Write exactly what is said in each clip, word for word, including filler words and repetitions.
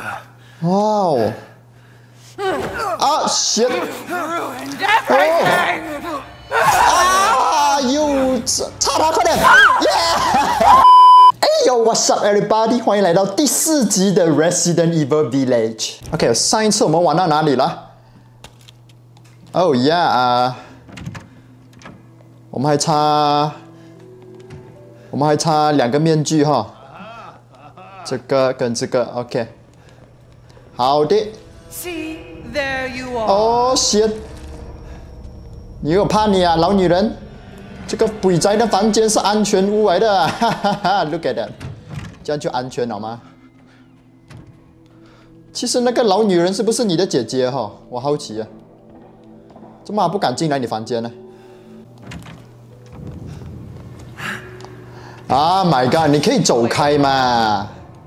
哇哦！啊 shit！ 哦！啊！又插他，快点！耶！哎呦 ，What's up, everybody？ 欢迎来到第四集的 Resident Evil Village。OK， 上一次我们玩到哪里了？哦呀啊！我们还差，我们还差两个面具哈。这个跟这个 ，OK。好的。 See, there you are. 哦 shit！ 你有怕你啊，老女人！这个鬼宅的房间是安全屋来的，哈哈哈 ！Look at that， 这样就安全了吗？其实那个老女人是不是你的姐姐哈？我好奇啊，怎么还不敢进来你房间呢？啊 ，My God！ 你可以走开嘛！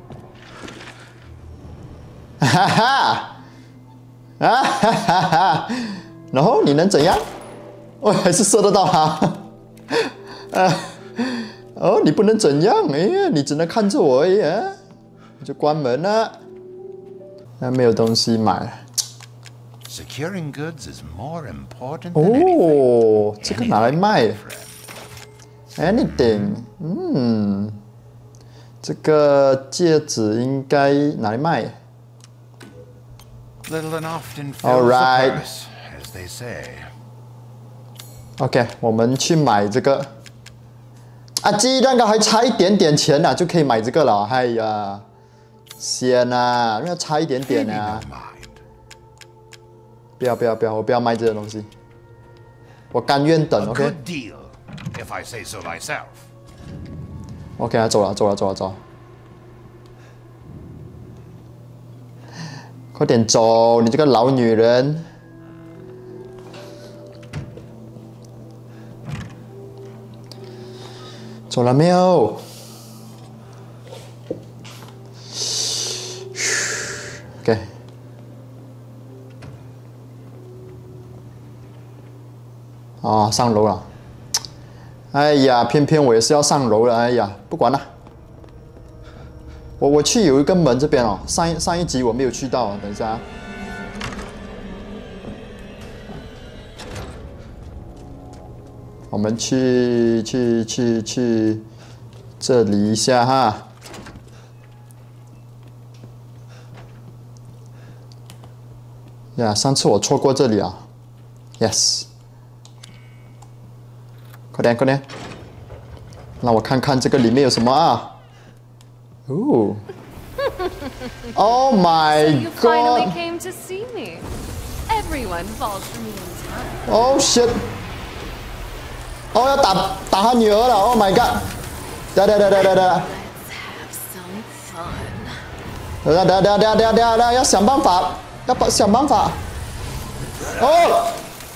哈哈！ 啊哈哈哈！然后你能怎样？我还是射得到他。啊，哦，你不能怎样？哎呀，你只能看着我而已啊！就关门了。那没有东西买。 Securing goods is more important than anything. 哦，这个拿来卖。Anything， 嗯，这个戒指应该拿来卖。 Little and often fills All right. the purse, as they say. OK， 我们去买这个。啊，鸡蛋糕还差一点点钱呐、啊，就可以买这个了。哎呀，先啊，要差一点点啊！不要不要不要，我不要卖这些东西，我甘愿等。OK。 Good deal, if I say so myself. OK 啊，走了走了走了走了。 快点走，你这个老女人！走了没有 ？OK。啊，上楼了！哎呀，偏偏我也是要上楼了。哎呀，不管了。 我我去有一个门这边哦，上一上一集我没有去到，等一下。我们去去去去这里一下哈。呀，上次我错过这里啊 ，yes。快点快点，让我看看这个里面有什么啊。 Ooh. Oh my So you finally god. came to see me. Everyone falls for me in time. Oh shit. 哦，要打打他女儿了。Oh my god. 等等等等等等。 Let's have some fun. 等等等等等等等，要想办法，要想办法。哦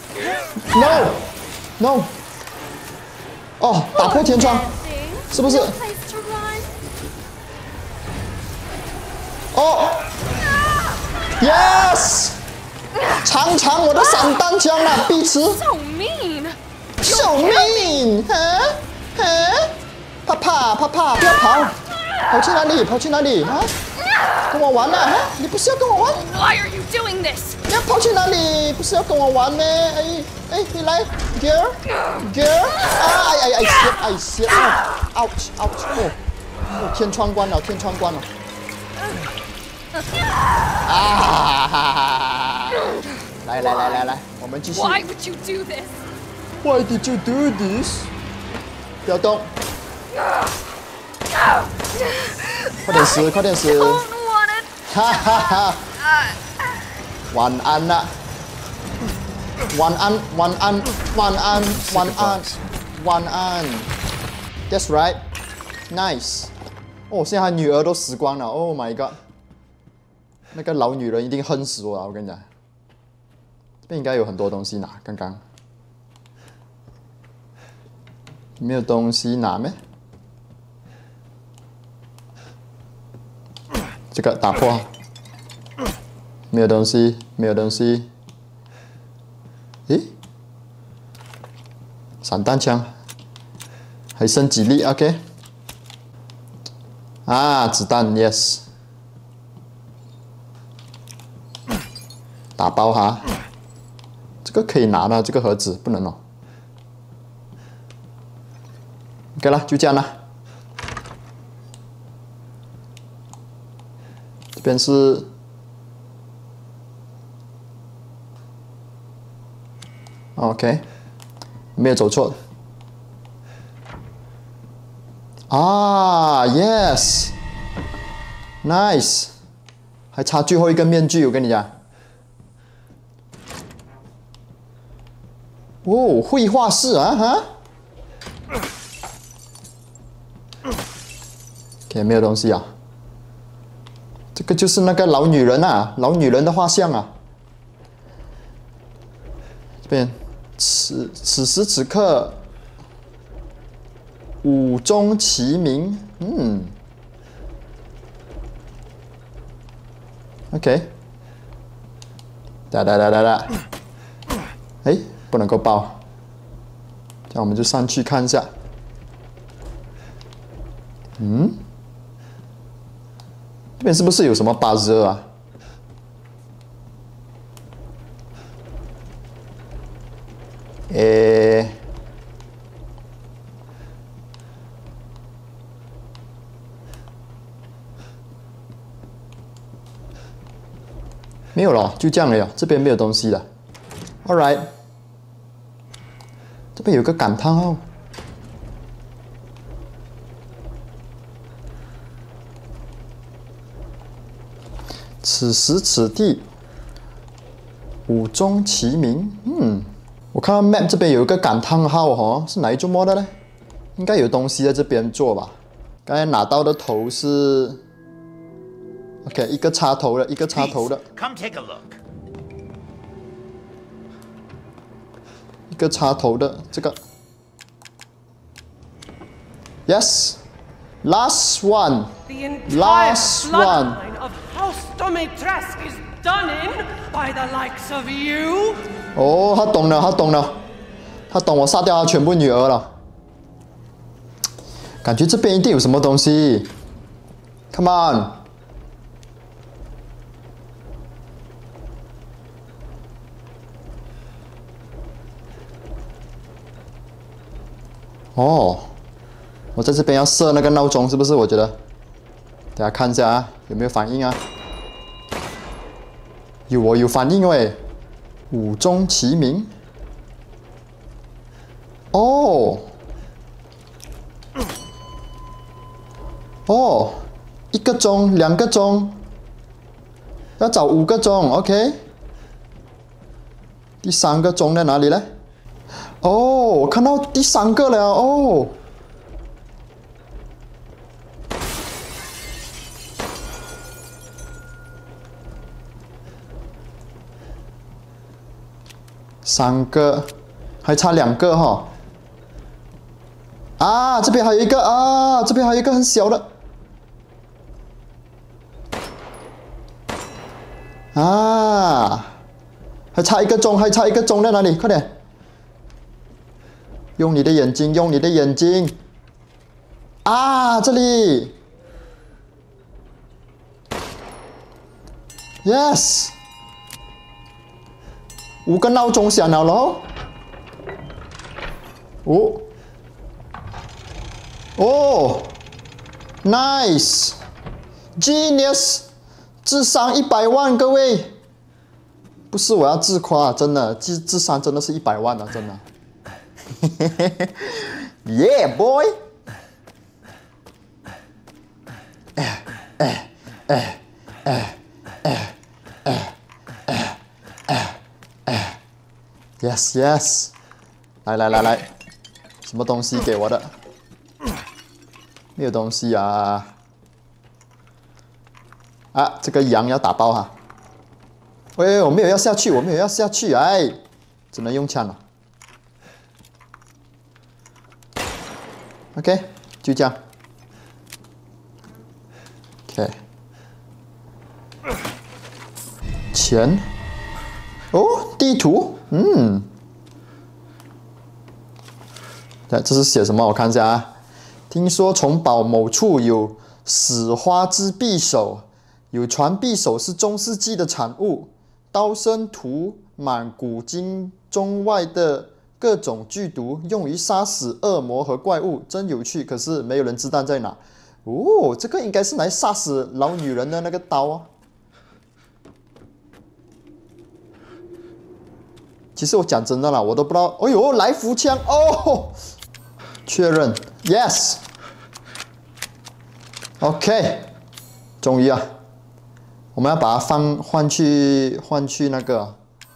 ，no no。哦，打破天窗，是不是？ No place to run. 哦 ，yes， 尝尝我的散弹枪啊，碧池 So mean. ，so mean，哈哈，怕怕怕怕，不要跑，跑去哪里？跑去哪里啊？跟我玩啊？你不是要跟我玩？ Why are you doing this? 你要跑去哪里？不是要跟我玩咩？哎哎，你来 ，girl girl， 啊哎哎哎shit哎 shit， ouch ouch， 哦，哦天窗关了，天窗关了。 啊！来来来来来，我们继续。 Why would you do this? Why did you do this？ 不要动！快点死，快点死！ Don't want it. 哈哈哈！晚安啦！晚安，晚安，晚安，晚安，晚安。That's right. Nice. 哦，现在他女儿都死光了。Oh my god！ 那个老女人一定恨死我了，我跟你讲。这边应该有很多东西拿，刚刚没有东西拿咩？这个打破，没有东西，没有东西。诶，散弹枪，还剩几粒 ？OK。啊，子弹 ，yes。 打包哈。这个可以拿吗？这个盒子不能哦。OK 了，就这样了。这边是。 OK， 没有走错。啊 ，Yes，Nice， 还差最后一个面具，我跟你讲。哦，绘画室啊哈。OK， 没有东西啊。这个就是那个老女人啊，老女人的画像啊。这边。 此此时此刻，五钟齐鸣。嗯 ，OK， 哒哒哒哒哒，哎，不能够爆，这样我们就上去看一下。嗯，这边是不是有什么buzzer啊？ 诶，没有了，就这样了呀。这边没有东西了。All right， 这边有个感叹号。此时此地，五钟齐鸣。嗯。 我看到 map 这边有一个感叹号哦，是哪一座模的呢？应该有东西在这边做吧。刚才拿到的头是 ，OK， 一个插头的，一个插头的， Come take a look. 一个插头的这个 ，Yes，last one， The entire last one， bloodline of House Domitresk is done in by the likes of you. 哦，他懂了，他懂了，他懂我杀掉他全部女儿了。感觉这边一定有什么东西。Come on！ 哦，我在这边要设那个闹钟，是不是？我觉得，大家看一下啊，有没有反应啊？有，我有反应喂。 五钟齐鸣。哦，哦，一个钟，两个钟，要找五个钟 ，OK。第三个钟在哪里呢？哦，我看到第三个了哦。三个，还差两个哈。啊，这边还有一个啊，这边还有一个很小的。啊，还差一个钟，还差一个钟在哪里？快点，用你的眼睛，用你的眼睛。啊，这里。Yes。 五个闹钟响了喽！哦，哦 ，nice，genius， 智商一百万，各位，不是我要自夸，真的，智智商真的是一百万啊，真的。Yeah boy， 哎哎哎哎哎哎。 Yes, yes， 来来来来，什么东西给我的？没有东西啊！啊，这个羊要打包哈。喂，我没有要下去，我没有要下去，哎，只能用枪了。OK， 就这样。OK， 钱。哦，地图。 嗯，对，这是写什么？我看一下啊。听说城堡某处有死花之匕首，有传匕首是中世纪的产物， 刀身涂满古今中外的各种剧毒，用于杀死恶魔和怪物，真有趣。可是没有人知道在哪。哦，这个应该是来杀死老女人的那个刀啊。其实我讲真的啦，我都不知道。哎呦，来福枪哦！确认 ，yes。OK， 终于啊，我们要把它放换去换去那个，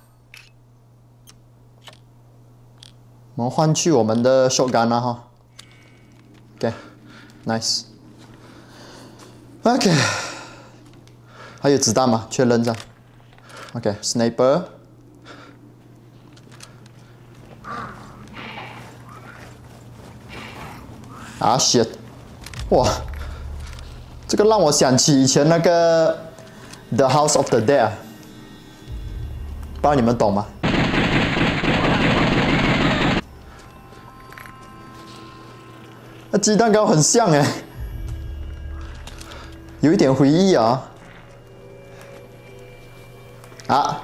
我们换去我们的 shotgun 了哈。OK，nice。OK， 还有子弹吗？确认一下。OK，sniper。啊 shit！ 哇，这个让我想起以前那个《The House of the Dead》，不知道你们懂吗？那鸡蛋糕很像哎，有一点回忆啊。啊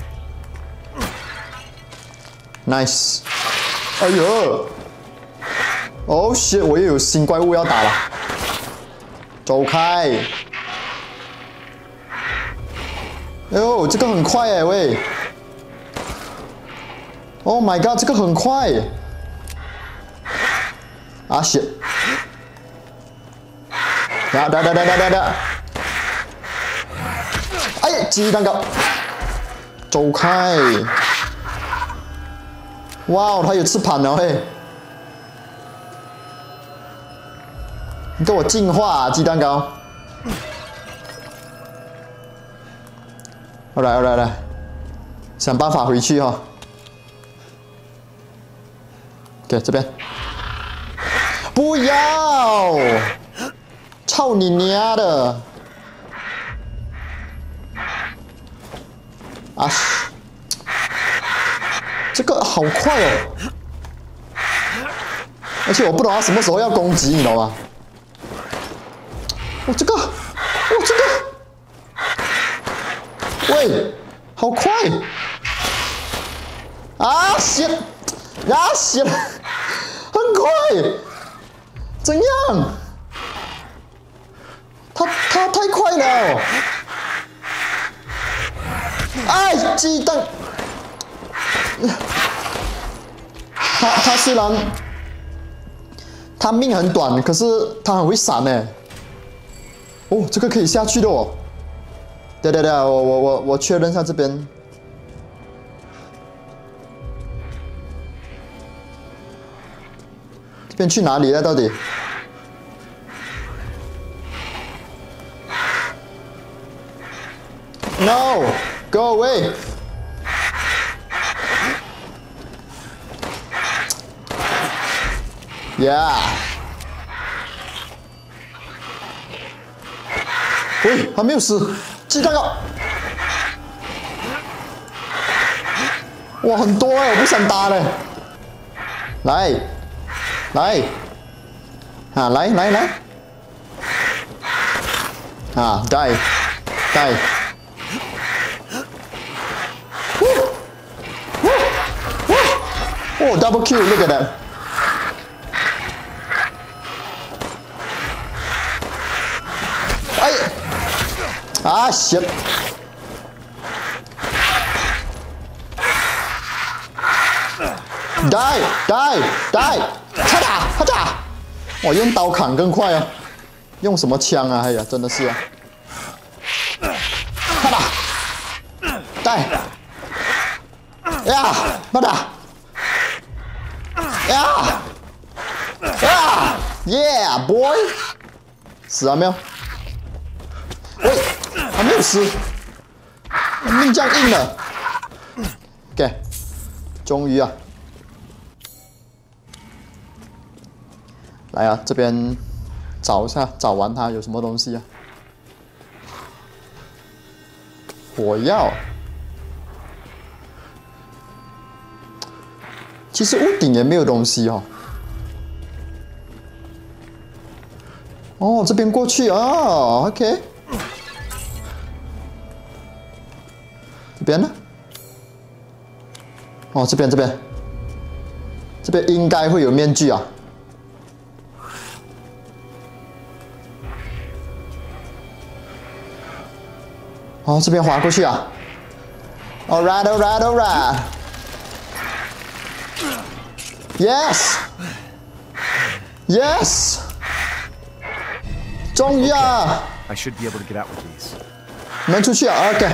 ，nice！ 哎呦！ 哦 shit！ 我又有新怪物要打了，走开！哎呦，这个很快哎喂 ！Oh my god， 这个很快！啊 shit！ 哒哒哒哒哒哒哒！哎，鸡蛋糕，走开！哇，他有翅膀了嘿！ 你给我进化、啊、鸡蛋糕！来来来，想办法回去哈、哦。OK， 这边。不要！操你娘的！啊！这个好快哦！而且我不懂他什么时候要攻击，你懂吗？ 哦，这个，哦，这个，喂，好快！啊shit，啊shit，很快，怎样？他他太快了！哎，鸡蛋，他他虽然他命很短，可是他很会闪呢。 哦，这个可以下去的哦。对对对，我我我我确认一下这边。这边去哪里了？到底 ？No, go away. Yeah. 喂，还没有死，鸡蛋糕！哇，很多哎，我不想打了。来，来，啊，来来来，啊 ，die die。哦 ，double kill，look at that。 啊 shit！ die die die！ 咔嚓咔嚓！我用刀砍更快啊！用什么枪啊？哎呀，真的是啊！咔嚓 die！ 呀，咔嚓！呀呀 ！Yeah boy！ 死了没有？喂！ 还没有死，命这样硬了。OK， 终于啊，来啊，这边找一下，找完它有什么东西啊？火药。其实屋顶也没有东西哦。哦，这边过去哦 ，OK。这边呢？哦，这边这边，这边应该会有面具啊。哦，这边滑过去啊。All right, all right, all right. Yes. Yes. 终于啊！ I should be able to get out with these. 我们出去啊 ，OK。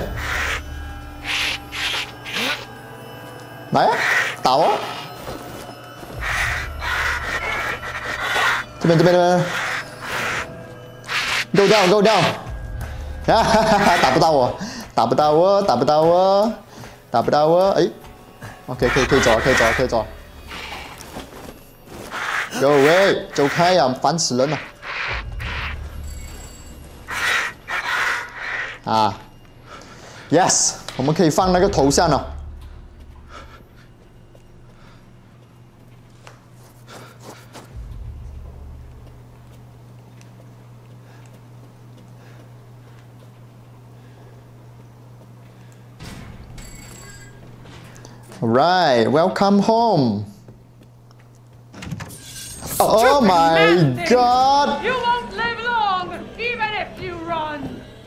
来啊，打我！这边这边这边 ，Go down Go down， 哈哈哈，打不到我，打不到我，打不到我，打不到我，哎 ，OK 可以可以走了可以走了可以走了。Go away， 走开呀、啊，烦死人了！啊 ，Yes， 我们可以放那个头像了。Alright, welcome home. Oh my god! You won't live long, even if you run.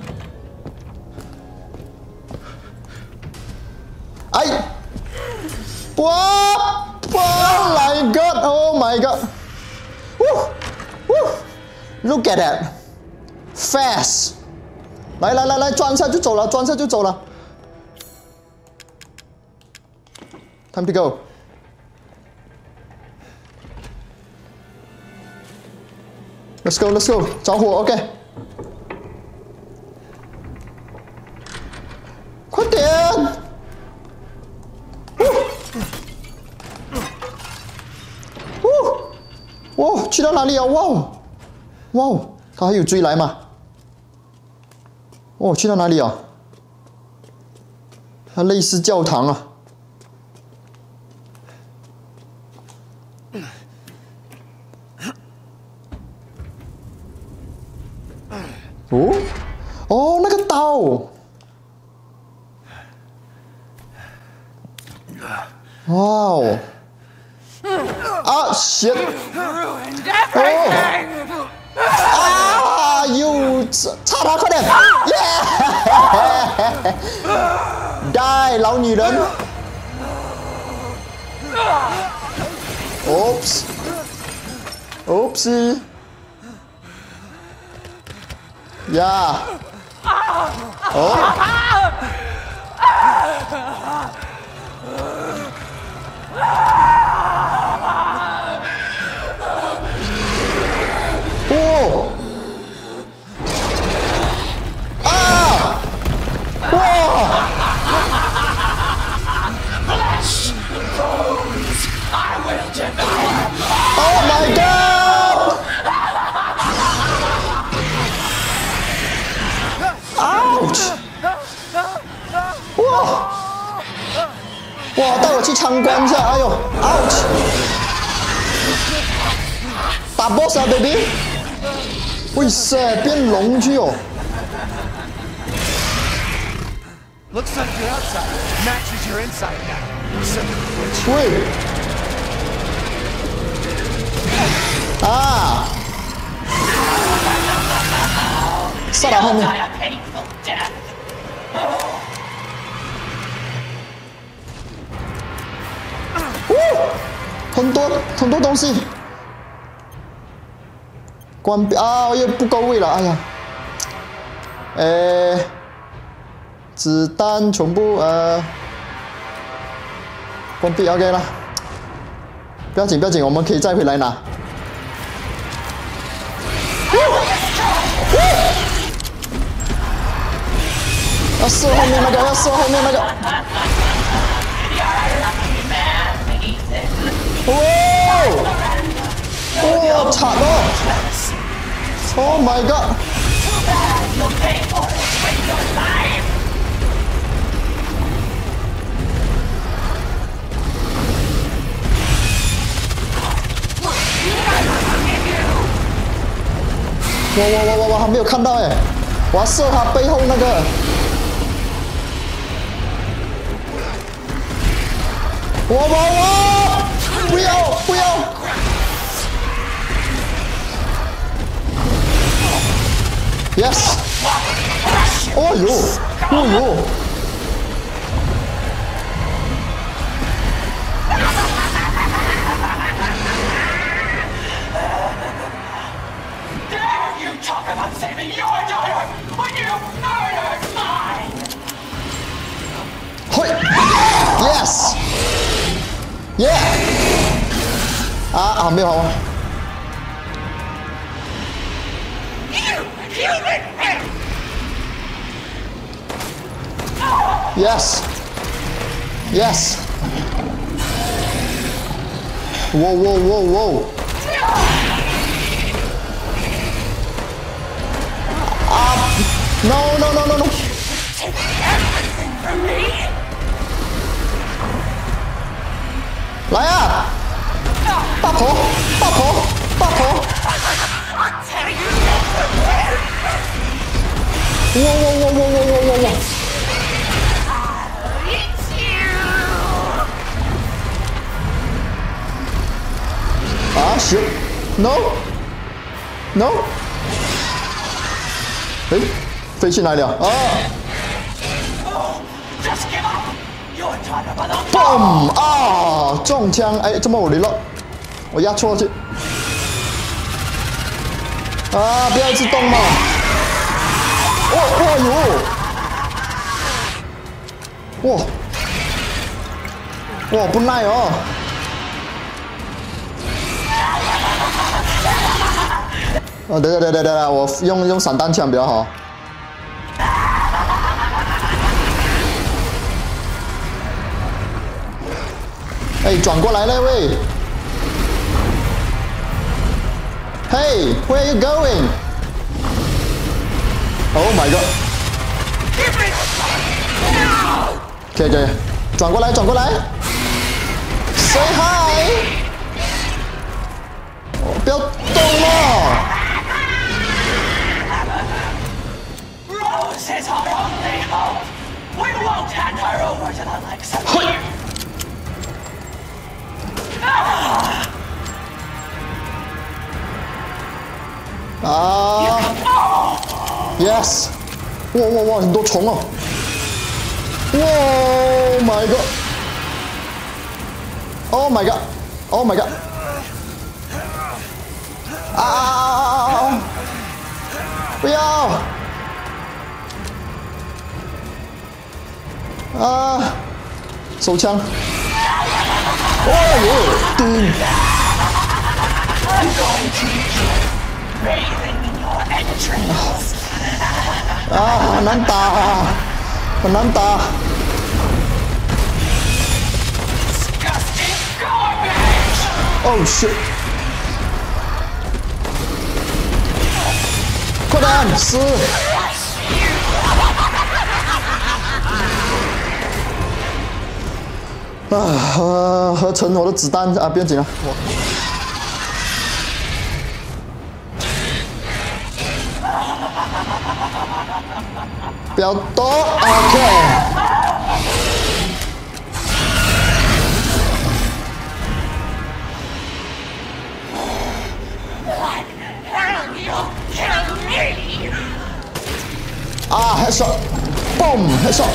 哎！哇！Oh my god! Oh my god! Woo! Woo! Look at that! Fast! 来来来来，转一下就走了，转一下就走了。Time to go. Let's go, let's go. 着火 ，OK。快点！哇，去到哪里啊？哇哦，哇哦，他还有追来吗？哦，去到哪里啊？它类似教堂啊。哦，哦，那个刀。哇哦！啊，shit！ 哦！啊，又插他，快点！耶 ！Die， 老女人 ！Oops！Oopsie！ 呀！哦！哦！啊！哇！ Oh my god! Ouch! 哇！哇！带我去参观一下，哎呦 ！Ouch！ 打 boss 啊 ，baby！ 喂塞，变龙去哦！ Looks like your outside matches your inside now. Son of a bitch. 喂！啊！杀到后面。哦，很多很多东西。关闭啊，又不够位了，哎呀。呃，子弹全部呃关闭 ，OK 了。不要紧不要紧，我们可以再回来拿。 要射后面那个，要射后面那个。哇！哇，惨了 ！Oh my god！ 哇哇哇哇哇！还没有看到哎，我要射他背后那个。 我我我，不要不要！Yes！ 哦呦，哦呦！嘿 ，Yes！Yeah！ 啊啊，没有好。 Yes. Yes. Whoa, whoa, whoa, whoa. Ah, no, no, no, no, no. From me? 来啊！八婆，八婆，八婆！ 哇哇哇哇哇哇哇哇！ 啊，shit no no， 哎，飞进来了啊 ！boom 啊，中枪！哎，这么我离了，我压错去。啊，不要一直动嘛！哦哦哟！哇哇，不耐哦！ 哦，等等等等等，我用用散弹枪比较好。哎，转过来了喂 ！Hey, where are you going? Oh my god! 可以可以，转过来转过来 ！Say hi！ 不要动了！ Rose is our only hope. We won't hand her over to the likes of you. Ah. Yes. 哇哇哇，很多虫哦！哇 ！Oh my god! Oh my god! Oh my god! 啊！不要！ 啊！手枪！哦呦，顶！啊，很难打，很难打！哦 shit！ 快点死！ 啊，呃，合成我的子弹啊，不要紧了，我。不要动 ，OK。啊 ，headshot，boom headshot。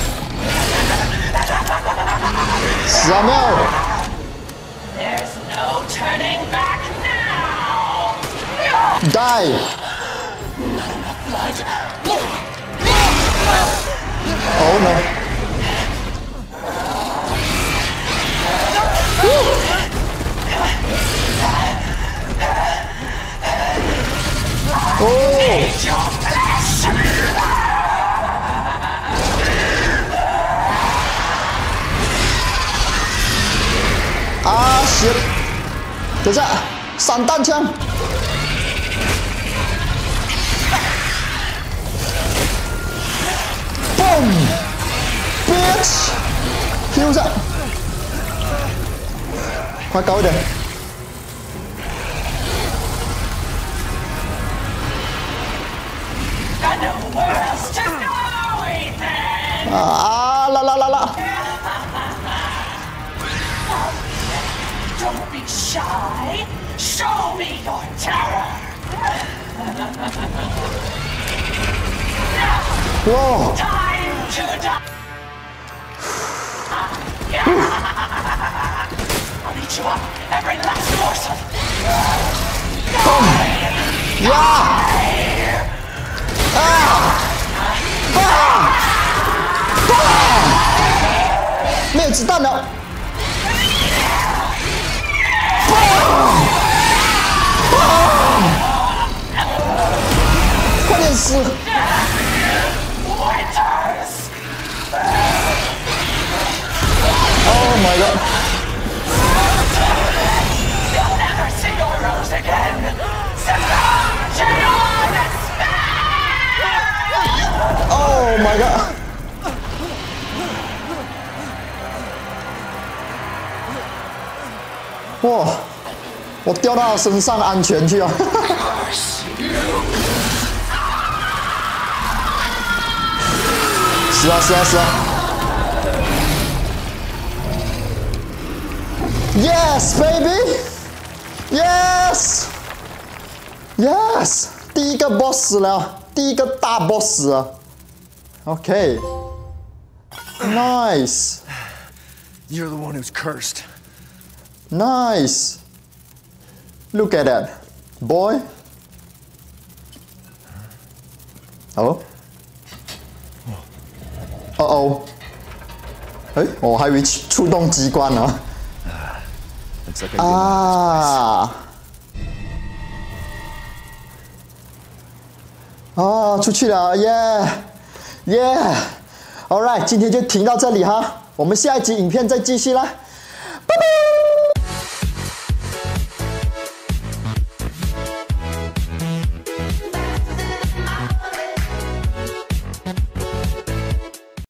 死啊没有 There's no turning back now. Die. Oh no. Oh. Ah shit. 等一下，散弹枪。 Boom! Bitch! Heal 一下，快高一点。啊啦啦啦啦！ Don't be shy. Show me your terror. 哇！ Time to die. I'll eat you up, every last morsel. 呀！啊！啊！啊！没有子弹了！快点死！ Winters. Oh my god! You'll never see your rose again. Succumb to your despair. Oh my god! 哇！我掉到他身上安全去啊！是啊是啊是啊 ！Yes baby! Yes! Yes! 第一个 boss 了，第一个大 boss 了。OK. Nice. You're the one who's cursed. Nice. Look at that, boy. Oh. Uh oh. 哎，我还以为触动机关呢。 Looks like I didn't. 啊！哦，出去了，耶耶 ！All right， 今天就停到这里哈，我们下一集影片再继续啦，拜拜。